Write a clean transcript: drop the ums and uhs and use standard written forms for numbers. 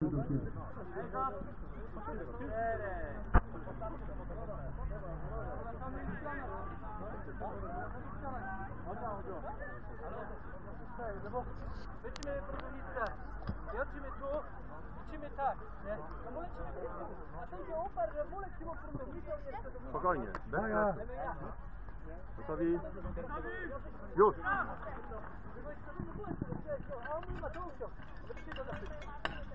Lecimy próbownicę. Lecimy tu. Lecimy tak. Nie? No bo lecimy tu. A to się uparł, że lecimy próbownicą jeszcze do mnie. Spokojnie. Gotowi? Już! A on nie ma to uciął. Lecimy do zapytania.